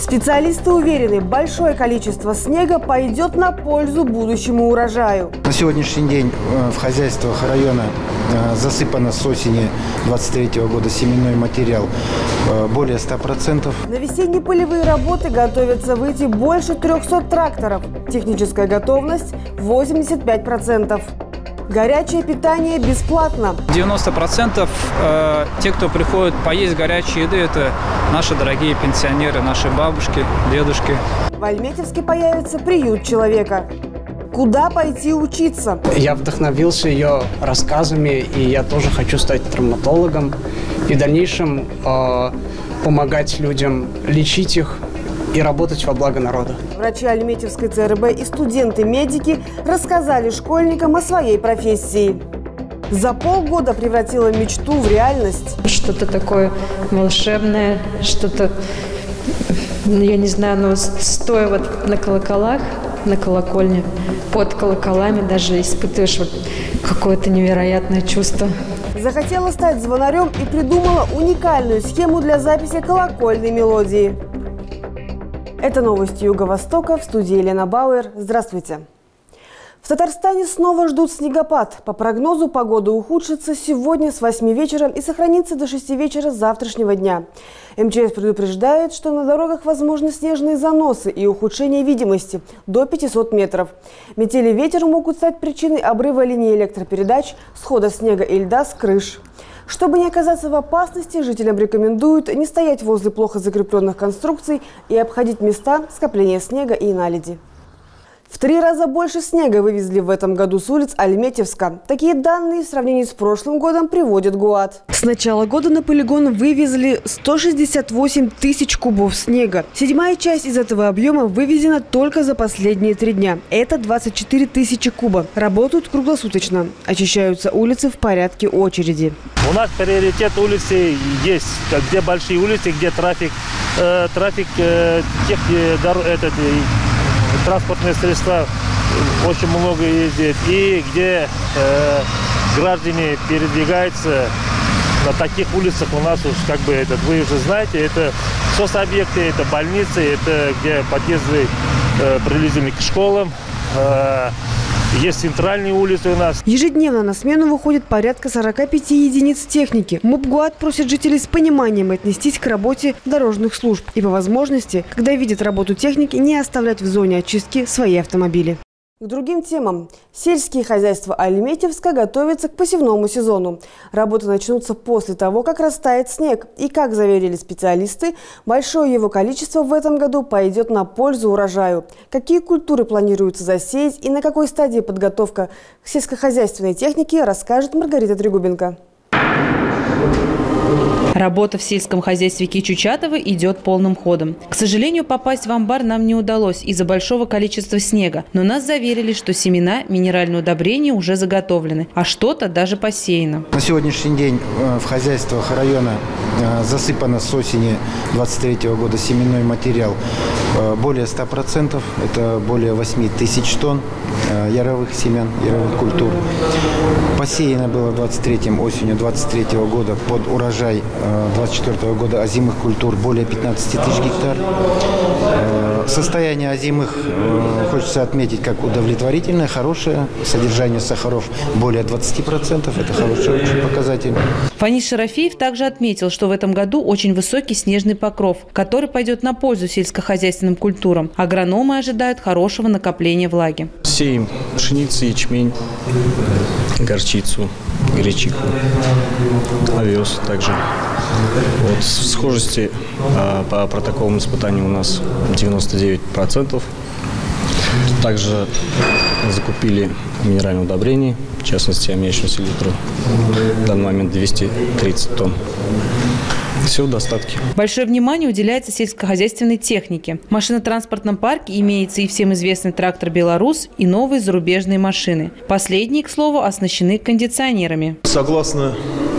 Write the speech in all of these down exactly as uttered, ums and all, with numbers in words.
Специалисты уверены, большое количество снега пойдет на пользу будущему урожаю. На сегодняшний день в хозяйствах района засыпано с осени двадцать третьего года семенной материал более ста процентов. На весенние полевые работы готовятся выйти больше трёхсот тракторов. Техническая готовность – восемьдесят пять процентов. Горячее питание бесплатно. девяносто процентов э, те, кто приходит поесть горячей еды, это наши дорогие пенсионеры, наши бабушки, дедушки. В Альметьевске появится приют человека. Куда пойти учиться? Я вдохновился ее рассказами, и я тоже хочу стать травматологом и в дальнейшем э, помогать людям, лечить их и работать во благо народа. Врачи Альметьевской ЦРБ и студенты-медики рассказали школьникам о своей профессии. За полгода превратила мечту в реальность. Что-то такое волшебное, что-то, я не знаю, но стоя вот на колоколах, на колокольне, под колоколами даже испытываешь вот какое-то невероятное чувство. Захотела стать звонарем и придумала уникальную схему для записи колокольной мелодии. Это новости Юго-Востока, в студии Елена Бауэр. Здравствуйте. В Татарстане снова ждут снегопад. По прогнозу погода ухудшится сегодня с восьми вечера и сохранится до шести вечера завтрашнего дня. МЧС предупреждает, что на дорогах возможны снежные заносы и ухудшение видимости до пятисот метров. Метели и ветер могут стать причиной обрыва линии электропередач, схода снега и льда с крыш. Чтобы не оказаться в опасности, жителям рекомендуют не стоять возле плохо закрепленных конструкций и обходить места скопления снега и наледи. В три раза больше снега вывезли в этом году с улиц Альметьевска. Такие данные в сравнении с прошлым годом приводит ГУАТ. С начала года на полигон вывезли сто шестьдесят восемь тысяч кубов снега. Седьмая часть из этого объема вывезена только за последние три дня. Это двадцать четыре тысячи кубов. Работают круглосуточно. Очищаются улицы в порядке очереди. У нас приоритет улицы есть, где большие улицы, где трафик, э, трафик э, тех, э, дор, этот, э, транспортные средства очень много ездит, и где э, граждане передвигаются на таких улицах у нас уж как бы этот, вы уже знаете, это соцобъекты, это больницы, это где подъезды э, приблизительно к школам. Э, Есть центральные улицы у нас. Ежедневно на смену выходит порядка сорока пяти единиц техники. МУП ГУАТ просит жителей с пониманием отнестись к работе дорожных служб и по возможности, когда видят работу техники, не оставлять в зоне очистки свои автомобили. К другим темам. Сельские хозяйства Альметьевска готовятся к посевному сезону. Работы начнутся после того, как растает снег. И, как заверили специалисты, большое его количество в этом году пойдет на пользу урожаю. Какие культуры планируется засеять и на какой стадии подготовка к сельскохозяйственной технике, расскажет Маргарита Трегубенко. Работа в сельском хозяйстве Кичучатова идет полным ходом. К сожалению, попасть в амбар нам не удалось из-за большого количества снега. Но нас заверили, что семена, минеральные удобрения уже заготовлены, а что-то даже посеяно. На сегодняшний день в хозяйствах района засыпано с осени двадцать третьего года семенной материал более ста процентов. Это более восьми тысяч тонн яровых семян, яровых культур. Посеяно было двадцать третьем осенью двадцать третьего года под урожай двадцать четвёртого года озимых культур более пятнадцати тысяч гектар. Состояние озимых хочется отметить как удовлетворительное, хорошее. Содержание сахаров более двадцати процентов. Это хороший очень показатель. Фанис Шарафеев также отметил, что в этом году очень высокий снежный покров, который пойдет на пользу сельскохозяйственным культурам. Агрономы ожидают хорошего накопления влаги. Сеем пшеницу, ячмень, горчицу, гречику, овес также. Вот, в схожести а, по протоколам испытаний у нас девяносто девять процентов. Также закупили минеральные удобрения, в частности аммиачную селитру. В данный момент двести тридцать тонн. Все в достатке. Большое внимание уделяется сельскохозяйственной технике. В машинотранспортном парке имеется и всем известный трактор «Беларус», и новые зарубежные машины. Последние, к слову, оснащены кондиционерами. Согласно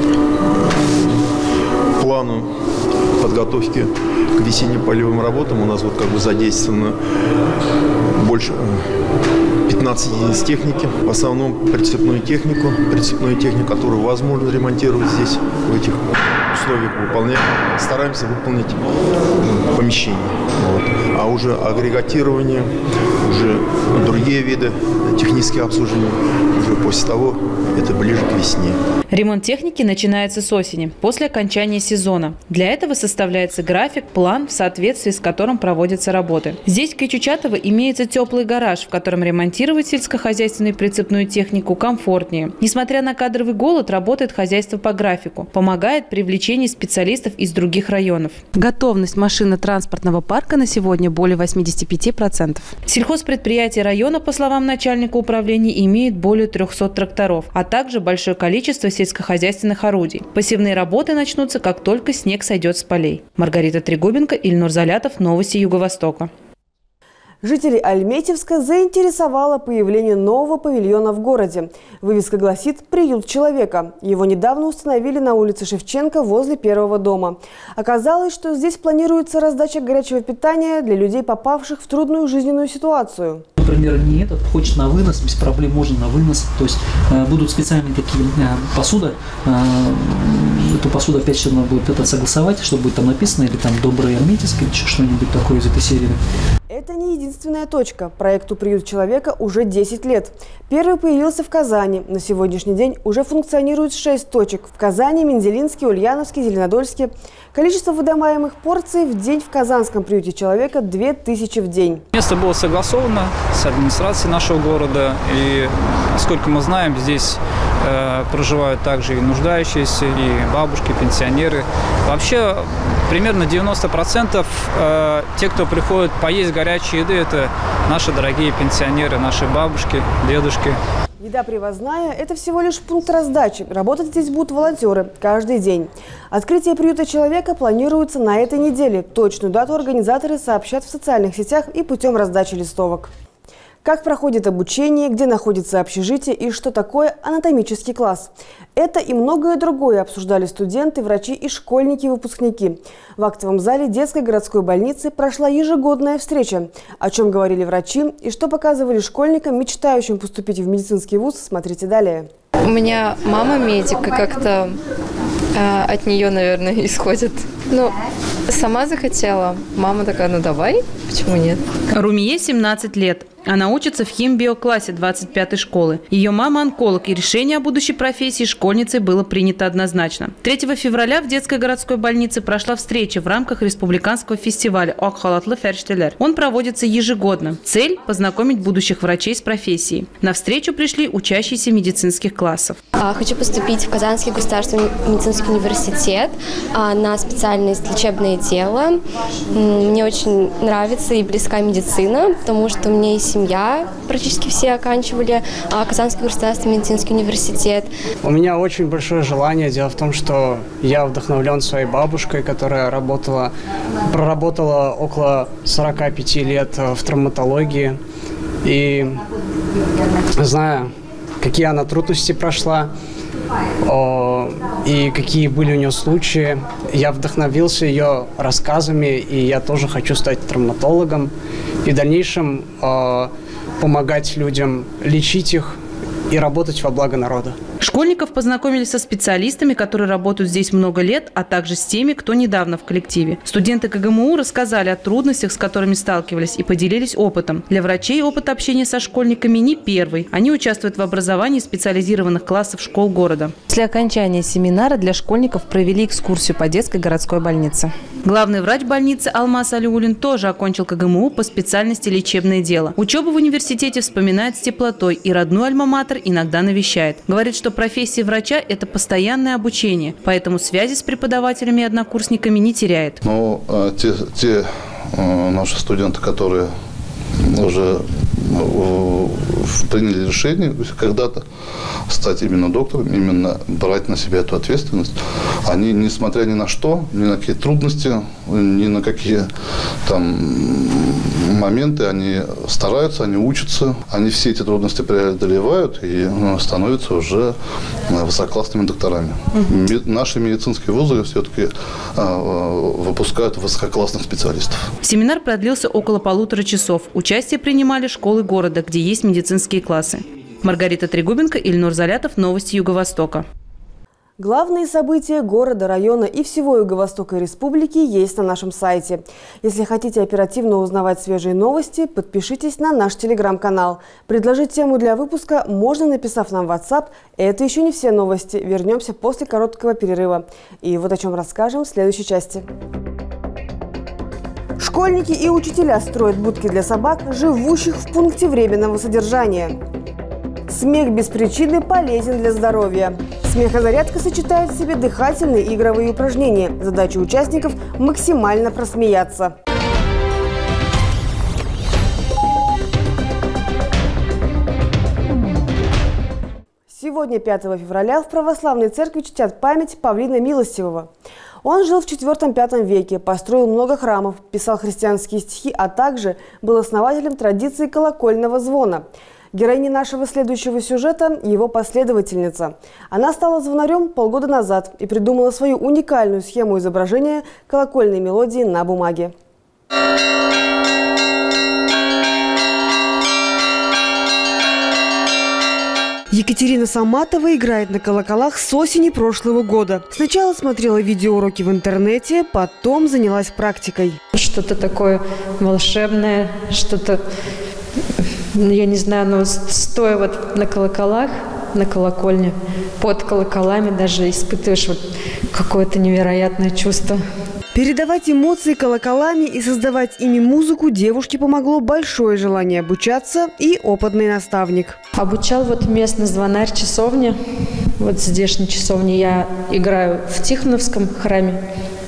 плану подготовки к весенним полевым работам, у нас вот как бы задействовано больше больше пятнадцати единиц техники. В основном прицепную технику, прицепную технику, которую возможно ремонтировать здесь, в этих условиях выполняем. Стараемся выполнить помещение. Вот. А уже агрегатирование, уже другие виды технического обслуживания, уже после того, это ближе к весне. Ремонт техники начинается с осени, после окончания сезона. Для этого составляется график, план, в соответствии с которым проводятся работы. Здесь, в Кичучатово, имеется теплый гараж, в котором ремонтировать сельскохозяйственную прицепную технику комфортнее. Несмотря на кадровый голод, работает хозяйство по графику. Помогает привлечение специалистов из других районов. Готовность машинно-транспортного парка на сегодня более восьмидесяти пяти процентов. Сельхозпредприятия района, по словам начальника управления, имеют более трёхсот тракторов, а также большое количество сельскохозяйственных орудий. Посевные работы начнутся, как только снег сойдет с полей. Маргарита Трегубенко, Ильнур Залятов, новости Юго-Востока. Жителей Альметьевска заинтересовало появление нового павильона в городе. Вывеска гласит «Приют человека». Его недавно установили на улице Шевченко возле первого дома. Оказалось, что здесь планируется раздача горячего питания для людей, попавших в трудную жизненную ситуацию. Например, не этот, хочет на вынос, без проблем можно на вынос. То есть э, будут специальные такие э, посуды. Э, эту посуду опять же надо будет это согласовать, что будет там написано, или там «Доброе Альметьевск», или что-нибудь такое из этой серии. Это не единственная точка. Проекту «Приют человека» уже десять лет. Первый появился в Казани. На сегодняшний день уже функционирует шесть точек. В Казани, Мензелинске, Ульяновске, Зеленодольске. Количество выдаваемых порций в день в Казанском приюте человека – две тысячи в день. Место было согласовано с администрацией нашего города. И, насколько мы знаем, здесь э, проживают также и нуждающиеся, и бабушки, пенсионеры. Вообще, примерно девяносто процентов э, те, кто приходит поесть горячей еды, это наши дорогие пенсионеры, наши бабушки, дедушки. Еда привозная – это всего лишь пункт раздачи. Работать здесь будут волонтеры каждый день. Открытие приюта человека планируется на этой неделе. Точную дату организаторы сообщат в социальных сетях и путем раздачи листовок. Как проходит обучение, где находится общежитие и что такое анатомический класс. Это и многое другое обсуждали студенты, врачи и школьники-выпускники. В актовом зале детской городской больницы прошла ежегодная встреча. О чем говорили врачи и что показывали школьникам, мечтающим поступить в медицинский вуз, смотрите далее. У меня мама медик, и как-то э, от нее, наверное, исходит. Ну, сама захотела. Мама такая, ну давай, почему нет? Румие семнадцать лет. Она учится в химбиоклассе двадцать пятой школы. Ее мама онколог, и решение о будущей профессии школьницы было принято однозначно. третьего февраля в детской городской больнице прошла встреча в рамках республиканского фестиваля «Окхалатлы Ферштелер». Он проводится ежегодно. Цель – познакомить будущих врачей с профессией. На встречу пришли учащиеся медицинских классов. Хочу поступить в Казанский государственный медицинский университет на специальность лечебное дело. Мне очень нравится и близка медицина, потому что у меня есть семья, практически все оканчивали Казанский государственный медицинский университет. У меня очень большое желание. Дело в том, что я вдохновлен своей бабушкой, которая работала, проработала около сорока пяти лет в травматологии. И зная, какие она трудности прошла, и какие были у нее случаи, я вдохновился ее рассказами, и я тоже хочу стать травматологом и в дальнейшем э, помогать людям, лечить их и работать во благо народа. Школьников познакомили со специалистами, которые работают здесь много лет, а также с теми, кто недавно в коллективе. Студенты КГМУ рассказали о трудностях, с которыми сталкивались, и поделились опытом. Для врачей опыт общения со школьниками не первый. Они участвуют в образовании специализированных классов школ города. После окончания семинара для школьников провели экскурсию по детской городской больнице. Главный врач больницы Алмаз Алиулин тоже окончил КГМУ по специальности лечебное дело. Учебу в университете вспоминает с теплотой и родной альма-матер иногда навещает. Говорит, что профессия врача – это постоянное обучение, поэтому связи с преподавателями и однокурсниками не теряет. Ну, те, те наши студенты, которые уже приняли решение когда-то стать именно доктором, именно брать на себя эту ответственность. Они, несмотря ни на что, ни на какие трудности, ни на какие там моменты, они стараются, они учатся, они все эти трудности преодолевают и становятся уже высококлассными докторами. Mm-hmm. Наши медицинские вузы все-таки выпускают высококлассных специалистов. Семинар продлился около полутора часов. Участие принимали школы города, где есть медицинские классы. Маргарита Трегубенко, Ильнур Залятов. Новости Юго-Востока. Главные события города, района и всего Юго-Востока Республики есть на нашем сайте. Если хотите оперативно узнавать свежие новости, подпишитесь на наш телеграм-канал. Предложить тему для выпуска можно, написав нам в WhatsApp. Это еще не все новости. Вернемся после короткого перерыва. И вот о чем расскажем в следующей части. Школьники и учителя строят будки для собак, живущих в пункте временного содержания. Смех без причины полезен для здоровья. Смехозарядка сочетает в себе дыхательные и игровые упражнения. Задача участников – максимально просмеяться. Сегодня, пятого февраля, в православной церкви чтят память Павлина Милостивого. Он жил в четвёртом-пятом веке, построил много храмов, писал христианские стихи, а также был основателем традиции колокольного звона. Героиня нашего следующего сюжета – его последовательница. Она стала звонарем полгода назад и придумала свою уникальную схему изображения колокольной мелодии на бумаге. Екатерина Саматова играет на колоколах с осени прошлого года. Сначала смотрела видеоуроки в интернете, потом занялась практикой. Что-то такое волшебное, что-то... Я не знаю, но стоя вот на колоколах, на колокольне, под колоколами даже испытываешь вот какое-то невероятное чувство. Передавать эмоции колоколами и создавать ими музыку девушке помогло большое желание обучаться и опытный наставник. Обучал вот местный звонарь часовни. Вот в здешней часовне я играю в Тихоновском храме.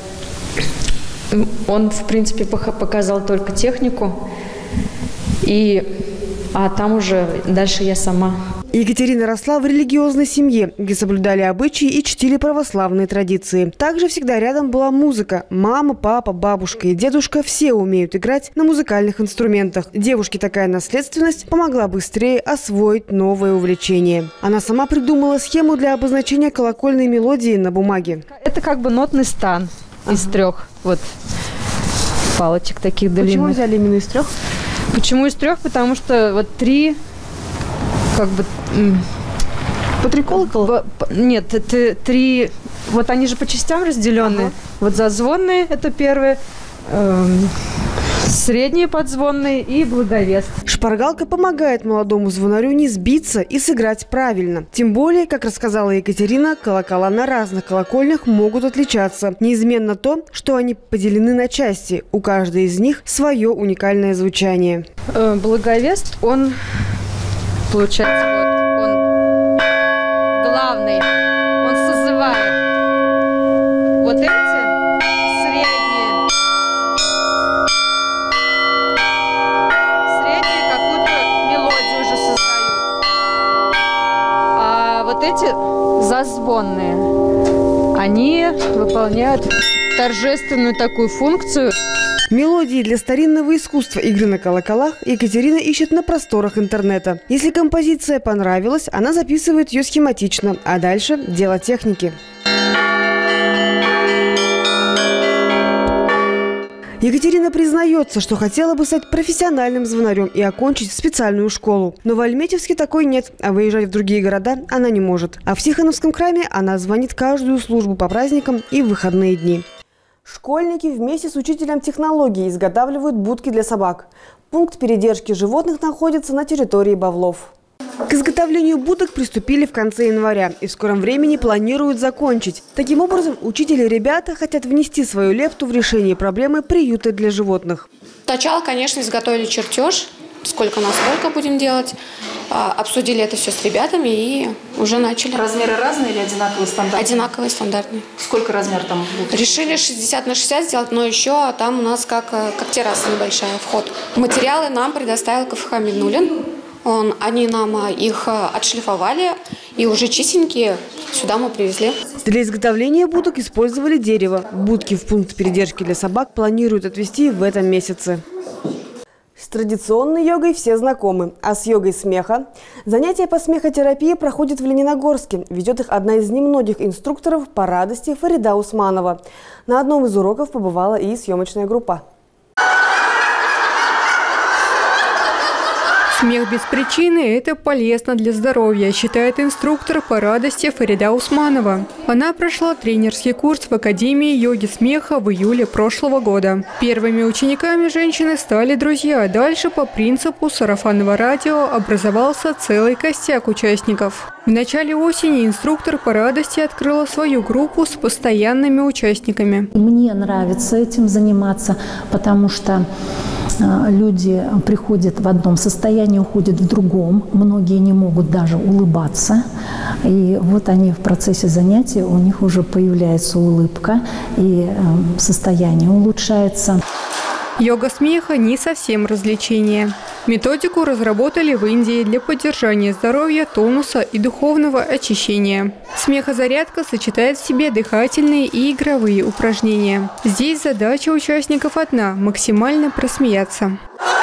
Он, в принципе, показал только технику. И... А там уже дальше я сама. Екатерина росла в религиозной семье, где соблюдали обычаи и чтили православные традиции. Также всегда рядом была музыка. Мама, папа, бабушка и дедушка все умеют играть на музыкальных инструментах. Девушке такая наследственность помогла быстрее освоить новое увлечение. Она сама придумала схему для обозначения колокольной мелодии на бумаге. Это как бы нотный стан ага. из трех вот палочек таких длинных. Почему взяли именно из трех? Почему из трех? Потому что вот три, как бы... По три колокола? Нет, это три... Вот они же по частям разделенные. Ага. Вот зазвонные, это первые, эм, средние подзвонные и благовест. Шпаргалка помогает молодому звонарю не сбиться и сыграть правильно. Тем более, как рассказала Екатерина, колокола на разных колокольнях могут отличаться. Неизменно то, что они поделены на части. У каждой из них свое уникальное звучание. Благовест, он, получается, вот, он главный, он созывает вот эти средние, средние какую-то мелодию уже создают, а вот эти зазвонные, они выполняют торжественную такую функцию. Мелодии для старинного искусства игры на колоколах Екатерина ищет на просторах интернета. Если композиция понравилась, она записывает ее схематично, а дальше – дело техники. Екатерина признается, что хотела бы стать профессиональным звонарем и окончить специальную школу. Но в Альметьевске такой нет, а выезжать в другие города она не может. А в Тихоновском храме она звонит каждую службу по праздникам и в выходные дни. Школьники вместе с учителем технологии изготавливают будки для собак. Пункт передержки животных находится на территории Бавлов. К изготовлению будок приступили в конце января и в скором времени планируют закончить. Таким образом, учители и ребята хотят внести свою лепту в решение проблемы приюта для животных. Сначала, конечно, изготовили чертеж, сколько на сколько будем делать. Обсудили это все с ребятами и уже начали. Размеры разные или одинаковые, стандартные? Одинаковые, стандартные. Сколько размер там будет? Решили шестьдесят на шестьдесят сделать, но еще там у нас как, как терраса небольшая, вход. Материалы нам предоставил КФХ Мигнулин. Он, они нам их отшлифовали и уже чистенькие сюда мы привезли. Для изготовления будок использовали дерево. Будки в пункт передержки для собак планируют отвезти в этом месяце. С традиционной йогой все знакомы, а с йогой смеха занятия по смехотерапии проходят в Лениногорске. Ведет их одна из немногих инструкторов по радости Фарида Усманова. На одном из уроков побывала и съемочная группа. Смех без причины – это полезно для здоровья, считает инструктор по радости Фарида Усманова. Она прошла тренерский курс в Академии йоги смеха в июле прошлого года. Первыми учениками женщины стали друзья. Дальше по принципу сарафанного радио образовался целый костяк участников. В начале осени инструктор по радости открыла свою группу с постоянными участниками. Мне нравится этим заниматься, потому что люди приходят в одном состоянии, уходят в другом. Многие не могут даже улыбаться. И вот они в процессе занятия, у них уже появляется улыбка, и состояние улучшается. Йога смеха не совсем развлечение. Методику разработали в Индии для поддержания здоровья, тонуса и духовного очищения. Смехозарядка сочетает в себе дыхательные и игровые упражнения. Здесь задача участников одна – максимально просмеяться.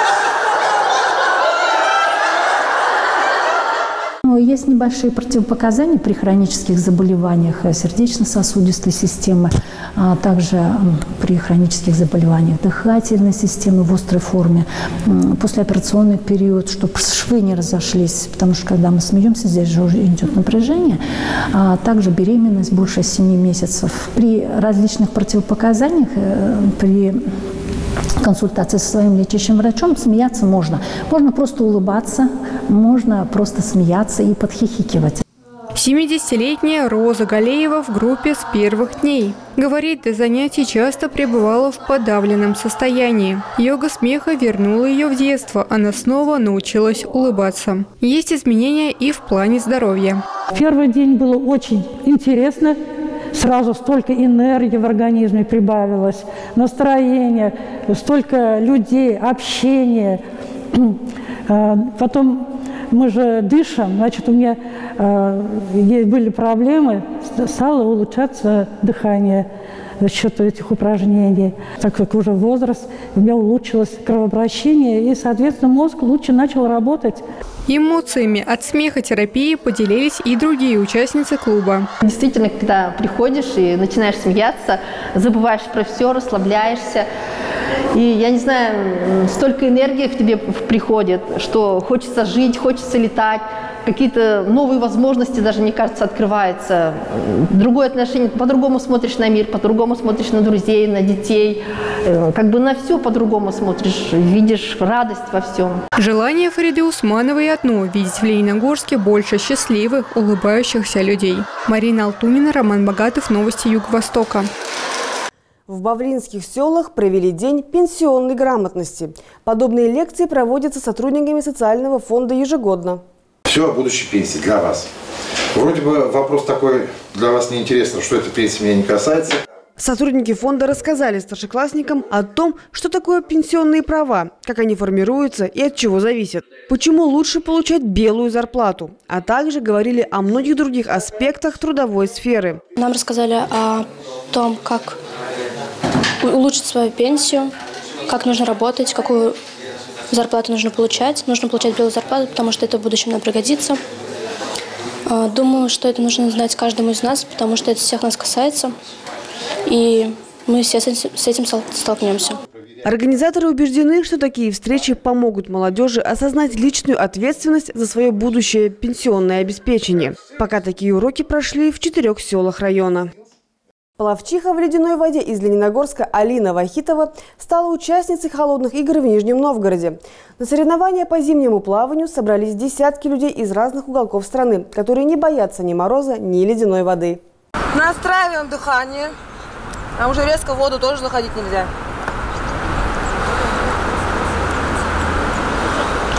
Есть небольшие противопоказания при хронических заболеваниях сердечно-сосудистой системы, а также при хронических заболеваниях дыхательной системы в острой форме, послеоперационный период, чтобы швы не разошлись, потому что когда мы смеемся, здесь же уже идет напряжение, а также беременность больше семи месяцев. При различных противопоказаниях, при консультации со своим лечащим врачом смеяться можно. Можно просто улыбаться, можно просто смеяться и подхихикивать. семидесятилетняя Роза Галеева в группе с первых дней. Говорит, до занятий часто пребывала в подавленном состоянии. Йога смеха вернула ее в детство. Она снова научилась улыбаться. Есть изменения и в плане здоровья. Первый день было очень интересно. Сразу столько энергии в организме прибавилось, настроение, столько людей, общения. Потом мы же дышим, значит, у меня были проблемы, стало улучшаться дыхание за счет этих упражнений. Так как уже возраст, у меня улучшилось кровообращение, и, соответственно, мозг лучше начал работать. Эмоциями от смехотерапии поделились и другие участницы клуба. Действительно, когда приходишь и начинаешь смеяться, забываешь про все, расслабляешься. И, я не знаю, столько энергии в тебе приходит, что хочется жить, хочется летать. Какие-то новые возможности даже, мне кажется, открываются. Другое отношение, по-другому смотришь на мир, по-другому смотришь на друзей, на детей. Как бы на все по-другому смотришь, видишь радость во всем. Желание Фариды Усмановой одно – видеть в Лениногорске больше счастливых, улыбающихся людей. Марина Алтунина, Роман Богатов, новости Юго-Востока. В бавлинских селах провели день пенсионной грамотности. Подобные лекции проводятся сотрудниками социального фонда ежегодно. Все о будущей пенсии для вас. Вроде бы вопрос такой для вас неинтересный, что эта пенсия меня не касается. Сотрудники фонда рассказали старшеклассникам о том, что такое пенсионные права, как они формируются и от чего зависят, почему лучше получать белую зарплату, а также говорили о многих других аспектах трудовой сферы. Нам рассказали о том, как улучшить свою пенсию, как нужно работать, какую зарплату нужно получать. Нужно получать белую зарплату, потому что это в будущем нам пригодится. Думаю, что это нужно знать каждому из нас, потому что это всех нас касается. И мы все с этим столкнемся. Организаторы убеждены, что такие встречи помогут молодежи осознать личную ответственность за свое будущее пенсионное обеспечение. Пока такие уроки прошли в четырех селах района. Пловчиха в ледяной воде из Лениногорска Алина Вахитова стала участницей холодных игр в Нижнем Новгороде. На соревнования по зимнему плаванию собрались десятки людей из разных уголков страны, которые не боятся ни мороза, ни ледяной воды. Настраиваем дыхание. А уже резко в воду тоже заходить нельзя.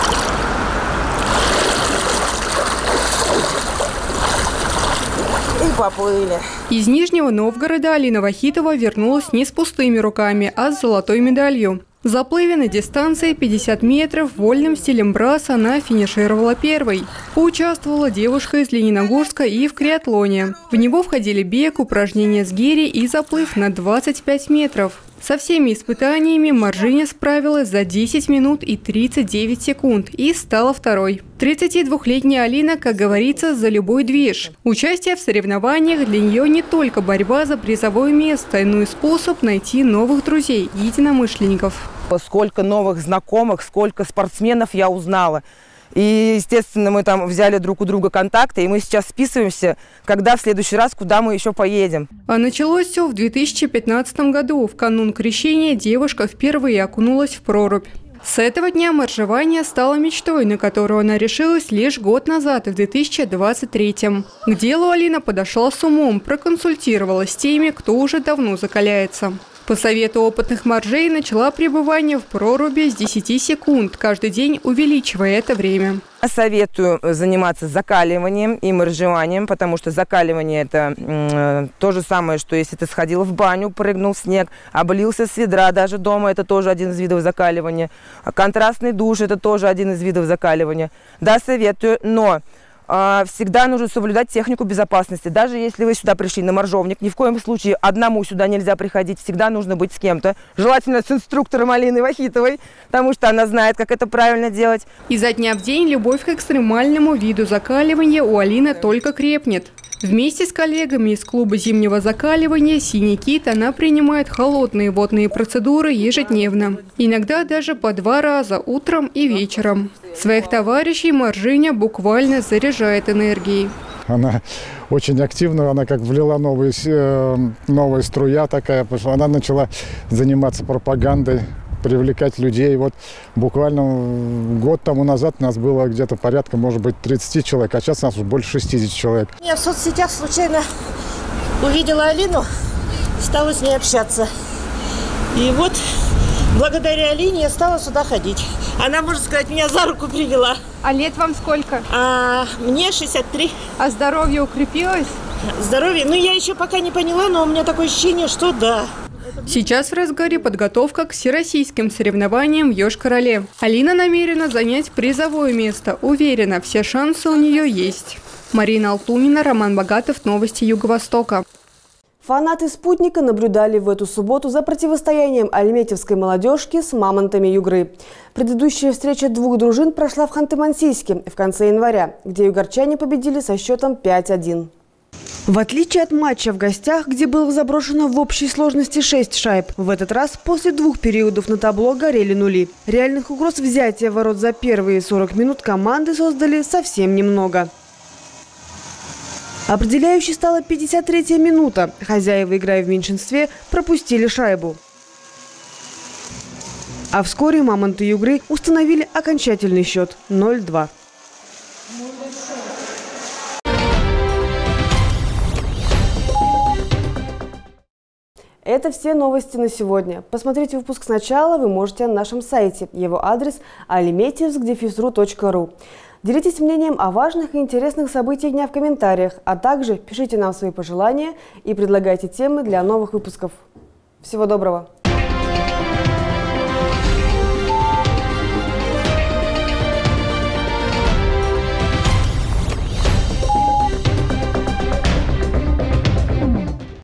поплыли. Из Нижнего Новгорода Алина Вахитова вернулась не с пустыми руками, а с золотой медалью. В заплыве на дистанции пятьдесят метров вольным стилем брас она финишировала первой. Поучаствовала девушка из Лениногорска и в криатлоне. В него входили бег, упражнения с гири и заплыв на двадцать пять метров. Со всеми испытаниями Маржиня справилась за десять минут и тридцать девять секунд и стала второй. тридцатидвухлетняя Алина, как говорится, за любой движ. Участие в соревнованиях для нее не только борьба за призовое место, но и способ найти новых друзей, единомышленников. Сколько новых знакомых, сколько спортсменов я узнала. И, естественно, мы там взяли друг у друга контакты, и мы сейчас списываемся, когда в следующий раз, куда мы еще поедем. А началось все в две тысячи пятнадцатом году. В канун крещения девушка впервые окунулась в прорубь. С этого дня моржевание стало мечтой, на которую она решилась лишь год назад, в две тысячи двадцать третьем. К делу Алина подошла с умом, проконсультировалась с теми, кто уже давно закаляется. По совету опытных моржей начала пребывание в проруби с десяти секунд, каждый день увеличивая это время. Советую заниматься закаливанием и моржеванием, потому что закаливание – это э, то же самое, что если ты сходил в баню, прыгнул в снег, облился с ведра даже дома – это тоже один из видов закаливания. Контрастный душ – это тоже один из видов закаливания. Да, советую, но всегда нужно соблюдать технику безопасности. Даже если вы сюда пришли на моржовник, ни в коем случае одному сюда нельзя приходить. Всегда нужно быть с кем-то. Желательно с инструктором Алиной Вахитовой, потому что она знает, как это правильно делать. Изо дня в день любовь к экстремальному виду закаливания у Алины только крепнет. Вместе с коллегами из клуба зимнего закаливания «Синий кит» она принимает холодные водные процедуры ежедневно. Иногда даже по два раза, утром и вечером. Своих товарищей Маржиня буквально заряжает энергией. Она очень активна, она как влила новые, новая струя такая, потому что она начала заниматься пропагандой, привлекать людей. Вот буквально год тому назад у нас было где-то порядка, может быть, тридцать человек, а сейчас у нас уже больше шестидесяти человек. Я в соцсетях случайно увидела Алину, стала с ней общаться. И вот благодаря Алине я стала сюда ходить. Она, можно сказать, меня за руку привела. А лет вам сколько? А, мне шестьдесят три. А здоровье укрепилось? Здоровье? Ну, я еще пока не поняла, но у меня такое ощущение, что да. Сейчас в разгаре подготовка к всероссийским соревнованиям в Йошкар-Оле. Алина намерена занять призовое место. Уверена, все шансы у нее есть. Марина Алтунина, Роман Богатов, новости Юго-Востока. Фанаты «Спутника» наблюдали в эту субботу за противостоянием альметьевской молодежки с мамонтами Югры. Предыдущая встреча двух дружин прошла в Ханты-Мансийске в конце января, где югорчане победили со счетом пять один. В отличие от матча в гостях, где было заброшено в общей сложности шесть шайб, в этот раз после двух периодов на табло горели нули. Реальных угроз взятия ворот за первые сорок минут команды создали совсем немного. Определяющей стала пятьдесят третья минута. Хозяева, играя в меньшинстве, пропустили шайбу. А вскоре мамонты Югры установили окончательный счет ноль два. Это все новости на сегодня. Посмотреть выпуск сначала вы можете на нашем сайте. Его адрес альметьевск дефис ру точка ру. Делитесь мнением о важных и интересных событиях дня в комментариях, а также пишите нам свои пожелания и предлагайте темы для новых выпусков. Всего доброго!